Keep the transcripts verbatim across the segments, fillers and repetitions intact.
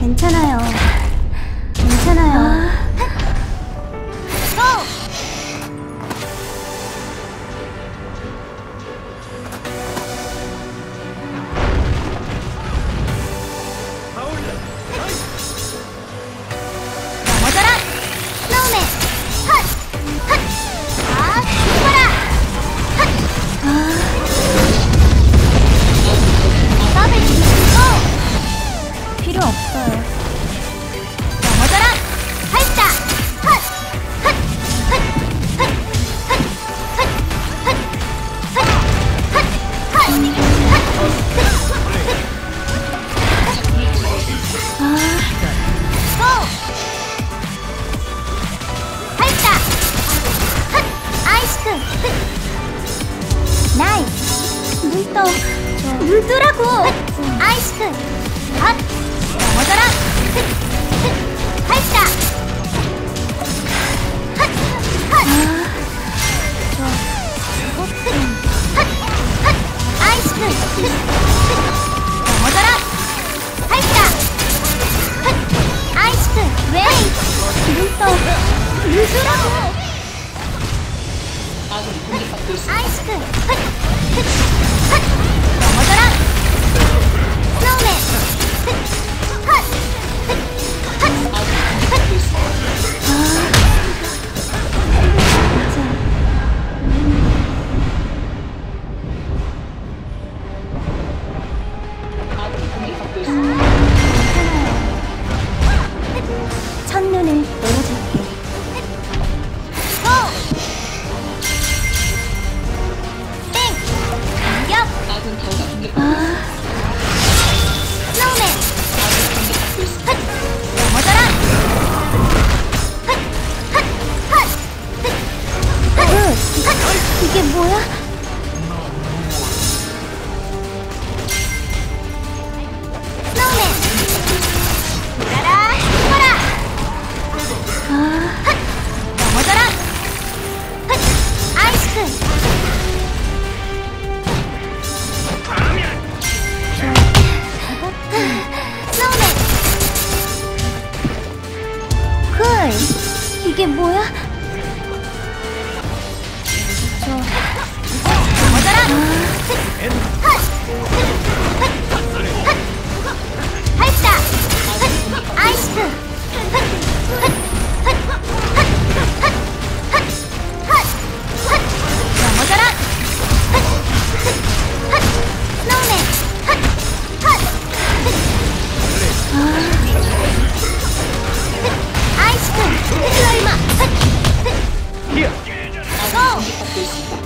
괜찮아요. 괜찮아요. 고! 넘어져라! 스노우맨! 헛! 헛! 아, 죽어라! 헛! 아... 더블 고! 필요 없어요. 넘어져라! 발사! 헛! 헛! 헛! 헛! 헛! 헛! 헛! 헛! 헛! 헛! 헛! 고! 발사! 헛! 아이스크! 나이스! 물 떠! 물 뜨라고! 헛! 아이스크! 헛! 넘어져라! 흑! 흑! 발사! 헛! 헛! 저... 흑! 헛! 헛! 아이스크! 흑! 흑! 넘어져라! 발사! 헛! 아이스크! 왜? 물 떠! 물 뜨라고! 아이스크! 헛! 흑! 헛! 넘어져라! 스노우맨! 흑! 헛! 흑! 헛! 헛! 아... 첫눈을 노려줄게. 고! 땡! 공격! 아... 스노우맨! 헛! 넘어져라! 헛! 헛! 헛! 헛! 헛! 헛! 이게 뭐야? 스노우맨! 불라라! 죽어라! 아... 헛! 넘어져라! 헛! 아이스크! 스노우맨! 쿨! 이게 뭐야? 저... 넘어져라! 헛! 헛! 헛! 발사! 헛! 아이스크! 헛! 헛! 헛! 헛! 헛! 헛! 헛! 헛! 넘어져라! 헛! 헛! 헛! 스노우맨! 헛! 헛! 헛! 아... 헛! 아이스크! 슬라이마! 헛! 헛! 고!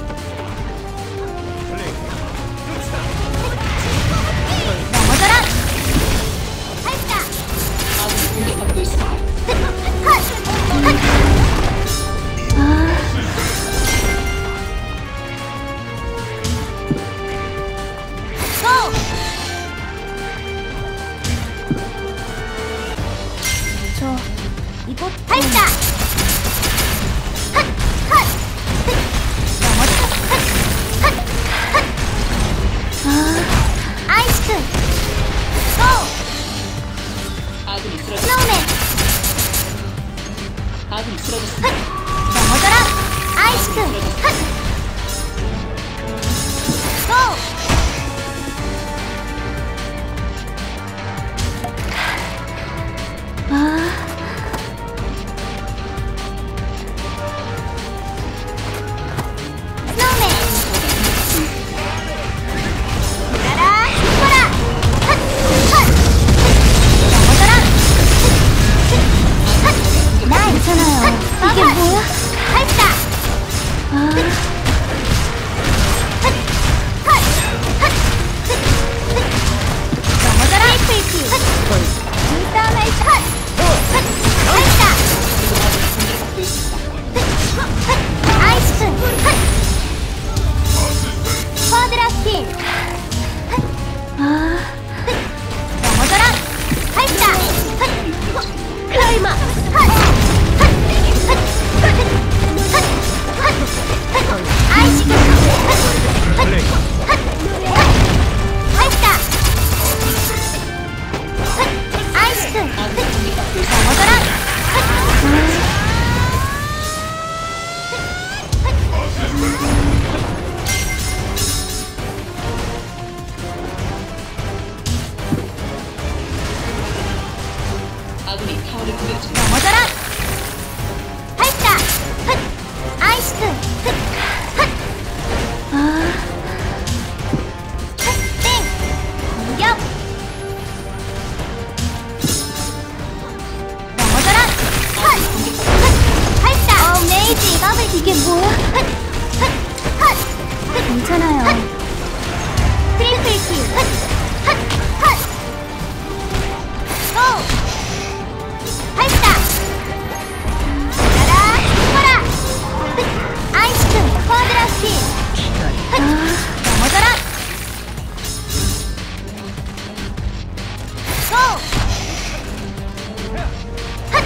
넘어져라! 발사! 헛! 헛! 헛! 아... 고! 저... 이거... 발사! 헛! 헛! 흑! 넘어져! 헛! 헛! 헛! 아... 아이스크! 고! 스노우맨! 헛! 넘어져라! 아이스크! 헛! 고! 아... 스노우맨! 불라라! 죽어라! 헛! 헛! 넘어져라! 헛! 헛! 나 괜찮아요. 이게 뭐야? 발사! 아... 아군이 타워를 공격 중이다. 넘어져라! 발사! 흑! 아이스크! 흑! 흑! 아... 흑! 땡! 공격! 넘어져라! 헛! 흑! 발사! 어메이징! 더블 이게 뭐야? 흑! 흑! 헛! 흑! 괜찮아요. 헛! 트리플 킬! 흑! 흑! 헛! 고! 발사! 가라! 죽어라! 흑! 아이스크! 쿼드라킬! 흑! 넘어져라! 고! 흑!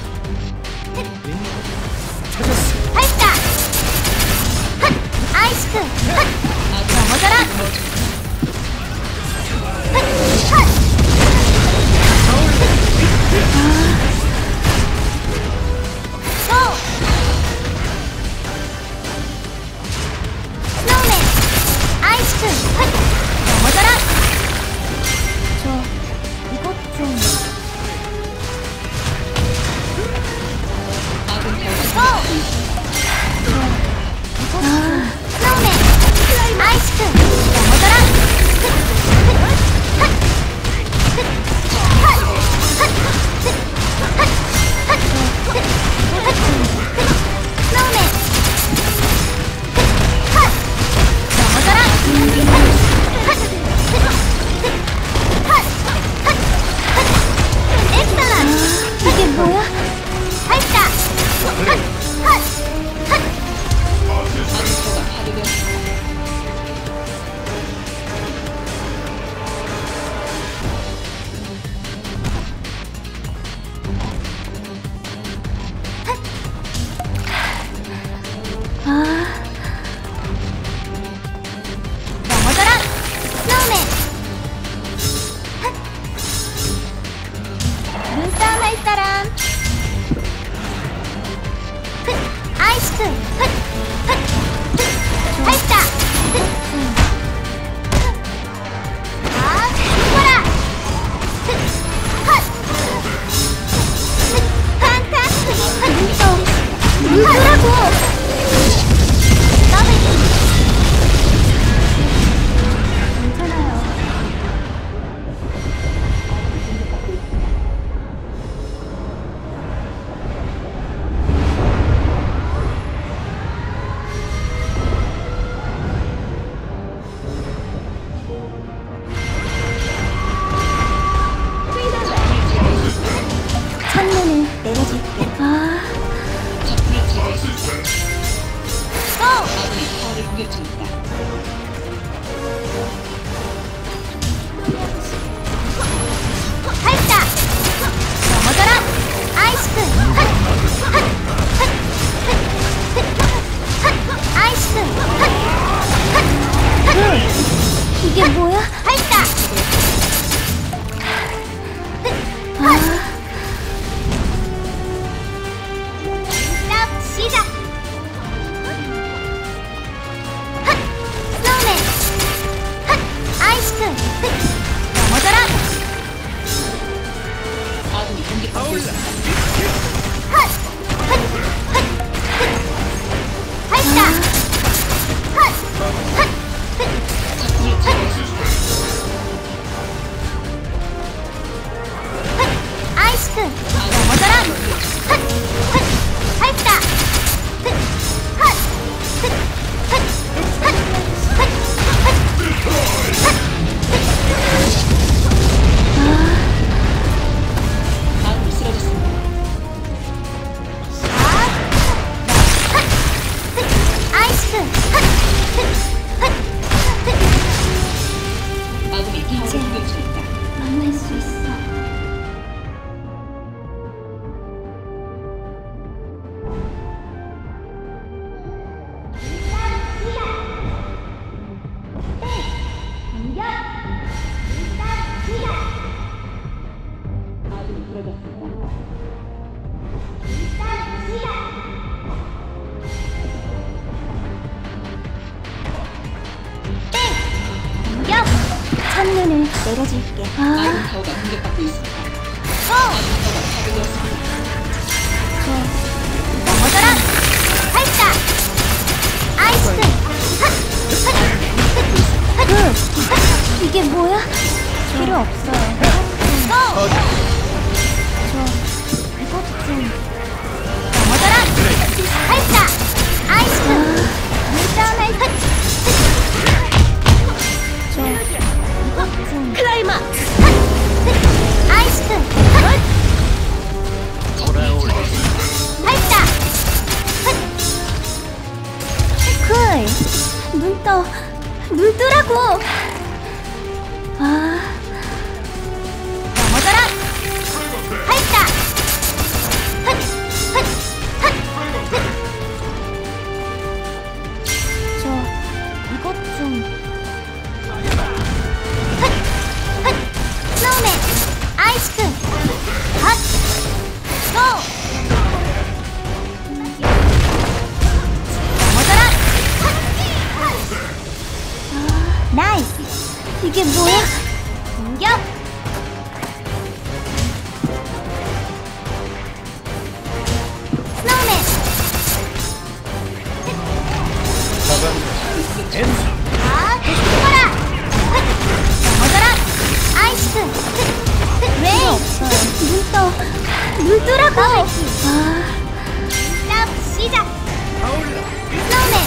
흑! 발사! 흑! 아이스크! 흑! 넘어져라! 흑! 헛! 고! 스노우맨! 아이스크! 흑! 넘어져라! 저... 이것 좀... 아군 타워가 고! 이것 좀... 스노우맨! 아이스크! 넘어져라! 흑! 흑! 흑! 흑! 헛! 흑! 흑! 흑! 흑! 흑! 흑! 스노우맨! 흑! 헛! 넘어져라! 흑! 흑! 흑! 헛! 흑! 흑! 엑셀런트! 이게 뭐야? 발사! 흑! 헛! 흑! 아군 타워가 파괴되었습니다. 아... 넘어져라! 스노우맨! 흑! 눈싸움 할 사람! 흑! 아이스크! 흑! 흑! 흑! 발사! 흑! 아! 죽어라! 흑! 헛! 흑! 판타스틱! 흑! 물더라고! 괜찮아요. 첫눈을 내려줄게. 아... 적군을 제거했습니다. 고! 아군이 타워를 공격 중이다. 발사! 넘어져라! 아이스크! 흑! 흑! 흑! 흑! 흑! 흑! 아이스크! 흑! 흑! 흑! 이게 뭐야? 발사! 흑! 헛! 싸움 시작! 흑! 스노우맨! 흑! 아이스크! 흑! 넘어져라! 아군이 공격받고 있습니다. 헛! 흑! 흑! 흑! 발사! 헛! 흑! 흑! 적군을 제거했습니다. 흑! 아이스크! 넘어져라! 흑! 흑! 발사! 흑! 헛! 흑! 흑! 흑! 흑! 흑! 흑! 아군이 쓰러졌습니다. 아! 흑! 흑! 아이스크! 흑! 흑! 흑! 흑! 아군이 타워를 공격 중이다. 만날 수 있어. 아군이 쓰러졌습니다. 첫눈을 내려줄게. 아군 아, 타워가 공격받고 있습니다. 고! 아군 타워가 이게 뭐야? 필요 없어요. 고! 저 이것 좀 넘어져라! 발사! 아이스크! 물다운 할 것! 저 이것 좀 클라이막스! 아이스크! 발사! 쿨! 눈 떠! 눈 뜨라고! 아... 넘어져라! 발사! 헛! 헛! 헛! 헛! 저... 이것 좀... 헛! 헛! 스노우맨! 아이스크! 헛! 고! 넘어져라! 헛! 아, 나이스! 이게 뭐야? 공격! 스노우맨! 아, 죽어라! 넘어져라! 아이스크! 레인! 눈 떠! 눈 뜨라고! 아... 랍 시작! 스노우맨!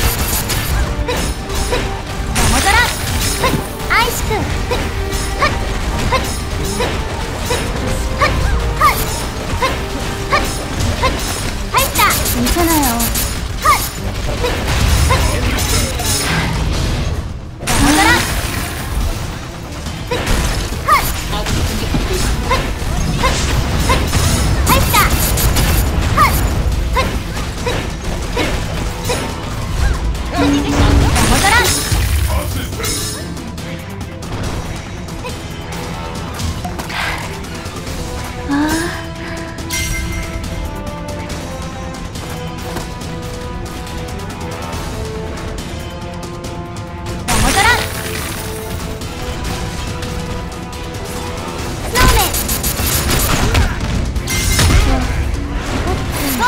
넘어져라! 아이스크! 헛! 헛! 헛! 헛! 헛! 헛! 헛! 발사! 괜찮아요. 헛! 헛! 넘어져라! 헛! 아군이 공격받고 있습니다. 헛! 헛! 헛! 발사! 헛! 헛! 헛! 헛! 헛! 넘어져라! 넘어져라! 스노우맨! 고!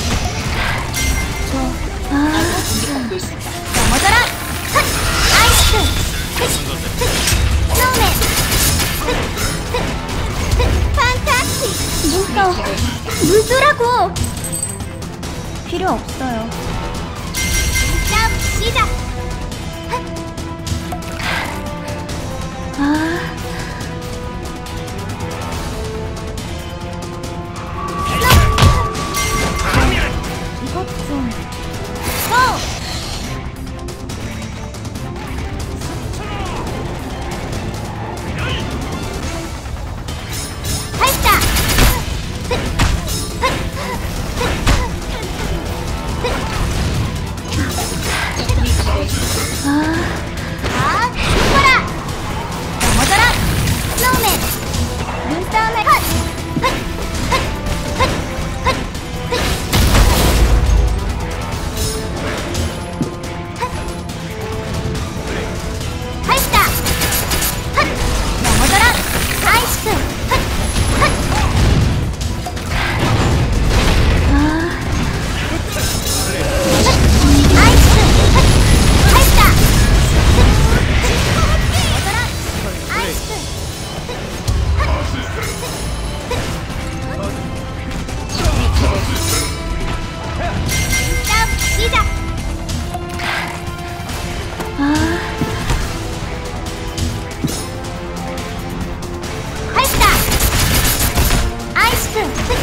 저... 아... 공격받고 있습니다. 넘어져라! 헛! 아이스크! 흑! 흑! 스노우맨! 흑! 흑! 흑! 판타스틱! 눈 떠! 눈 뜨라고! 필요 없어요. 점 시작! 헛! 아... 이것 좀... 고! 발사! 흑! 흑! 적군이 가고 있습니다. 아... 아, 죽어라! 넘어져라! 스노우맨! 눈싸움을 헛! 헛! 헛! 헛! 헛! 헛! 발사! 헛! 넘어져라! 아이스크! 헛! 헛! 아... 헛! 아이스크! 헛! 발사! 헛! 넘어져라! 아이스크! 점 시작! 아... 발사! 아이스크! 흑!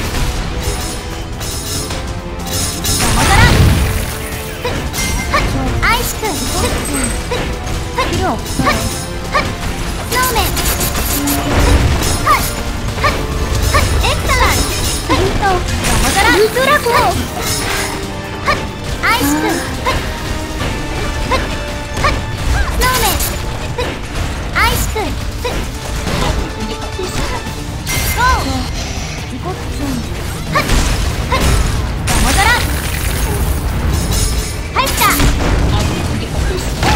넘어져라! 흑! 헛! 아이스크! 흑! 흑! 필요 없어요. 헛! 스노우맨! 흑! 헛! 헛! 헛! 엑셀런! 눈 떠! 넘어져라! 눈 뜨라고! 헛! 아이스크! 헛! 헛! 헛! 스노우맨! 흑! 아이스크! 흑! 아군이 공격받고 있습니다. 고! 이것 좀... 헛! 헛! 넘어져라! 발사! 아군이 공격받고 있습니다.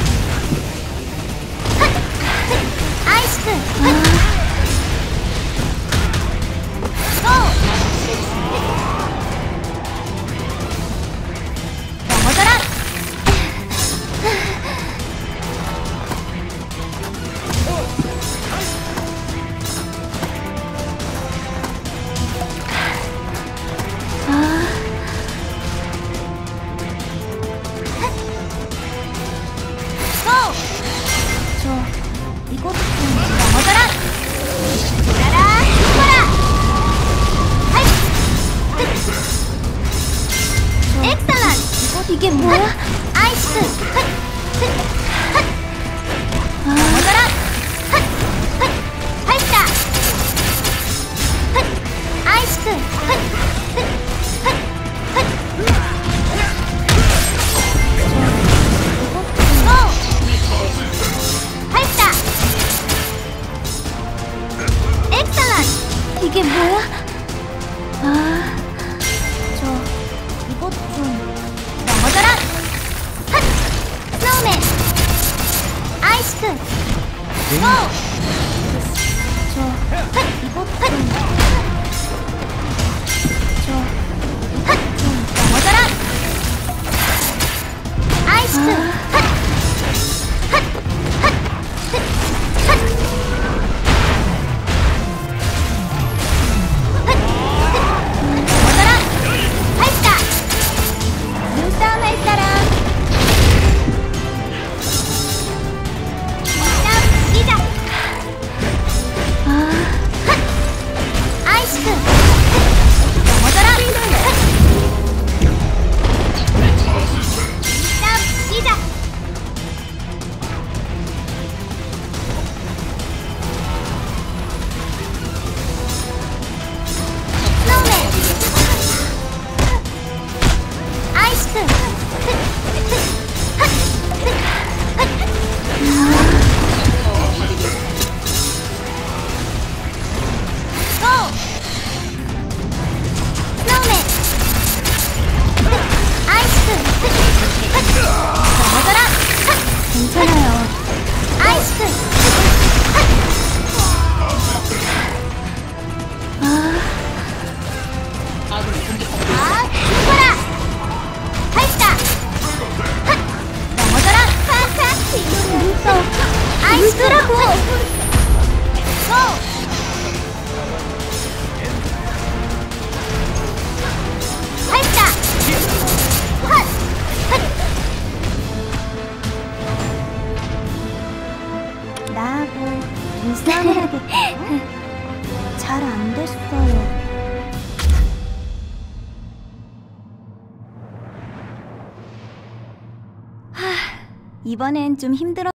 헛! 헛! 아이스크! 헛! 고! 넘어져라! 뭐야? 아이스. 넘어져라. 발사. 아이스. 발사. 엑셀런트. 이게 뭐야? 아, 저 이것 좀 넘어져라. 핫! 스노우맨. 아이스크. 고! 저 핫! 이것 좀 저 핫! 좀 넘어져라. 아이스크. 핫! 핫! 핫! 핫! 넘어져라. 발사. 눈싸움 할 사람. 싸움 시작. 아, 핫! 아이스크. 넘어져라. 싸움 시작. 스노우맨. 아이스크. 고! 스노우맨. 아이스크. 넘어져라. 괜찮아요. 아이스크. 아, 아군이 공격받고 있습니다. 아, 죽어라. 발사. 핫! 넘어져라. 하하. 눈싸움. 아이스크라고. 고! 발사. 핫! 핫! 나하고 눈싸움을 하겠다고? 잘 안 됐어요. 하, 이번엔 좀 힘들어.